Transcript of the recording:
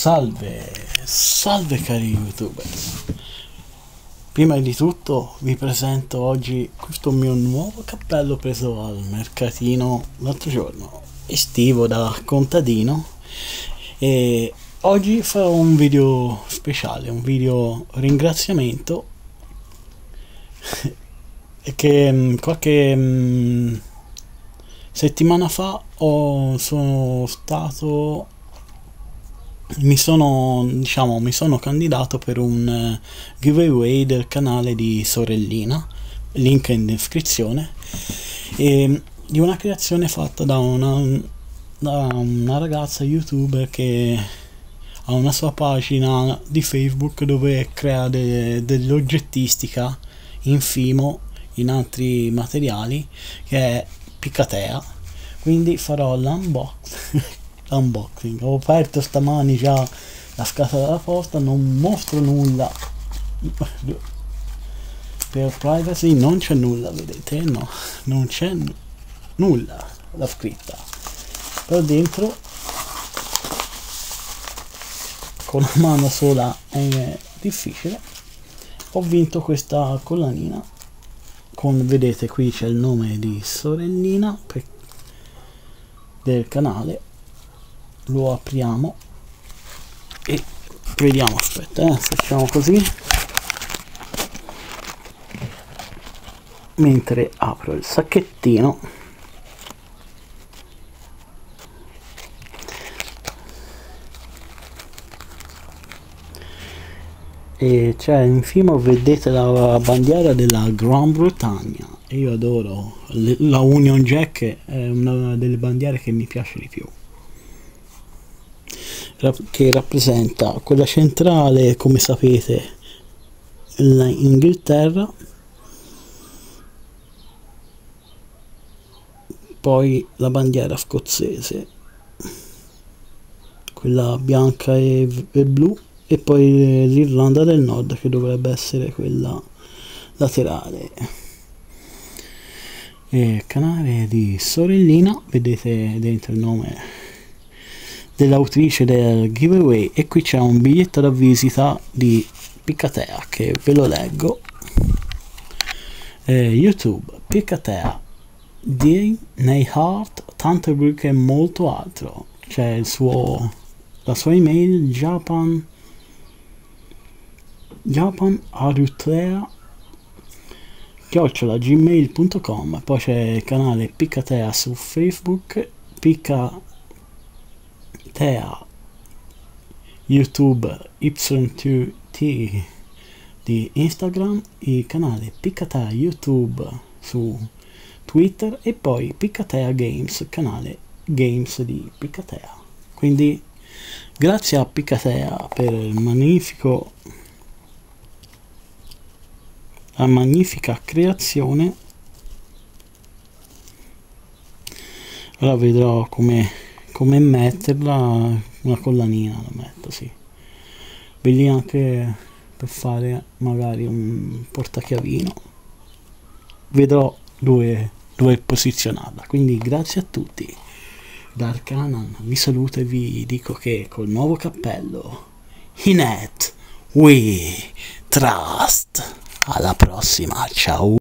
Salve, salve cari youtuber. Prima di tutto vi presento oggi questo mio nuovo cappello preso al mercatino l'altro giorno, estivo da contadino, e oggi farò un video speciale, un video ringraziamento che qualche settimana fa mi sono candidato per un giveaway del canale di Sorellina, link in descrizione, e di una creazione fatta da una ragazza youtuber che ha una sua pagina di Facebook dove crea dell'oggettistica in fimo, in altri materiali, che è Picatea. Quindi farò l'unboxing. Ho aperto stamani già la scatola della posta, non mostro nulla per privacy, non c'è nulla, vedete? No, non c'è nulla, l'ho scritta, però dentro con la mano sola è difficile. Ho vinto questa collanina con, vedete, qui c'è il nome di Sorellina del canale. Lo apriamo e vediamo, aspetta, facciamo così mentre apro il sacchettino. E c'è in cima, vedete, la bandiera della Gran Bretagna, e io adoro la Union Jack, è una delle bandiere che mi piace di più, che rappresenta quella centrale, come sapete, l'Inghilterra, poi la bandiera scozzese, quella bianca e blu, e poi l'Irlanda del Nord, che dovrebbe essere quella laterale. E canale di Sorellina, vedete dentro il nome dell'autrice del giveaway, e qui c'è un biglietto da visita di Picatea che ve lo leggo. YouTube Picatea, Day, Nei Heart, tante bruche e molto altro. C'è la sua email, japanarutrea@gmail.com. poi c'è il canale Picatea su Facebook, Picatea YouTube Y2T di Instagram, il canale Picatea YouTube su Twitter, e poi Picatea Games, canale Games di Picatea. Quindi grazie a Picatea per la magnifica creazione. Ora vedrò come metterla. Una collanina la metto, sì, belli anche per fare magari un portachiavino, vedrò dove posizionarla. Quindi grazie a tutti. Da Arcanan vi saluto e vi dico che col nuovo cappello in it we trust. Alla prossima, ciao.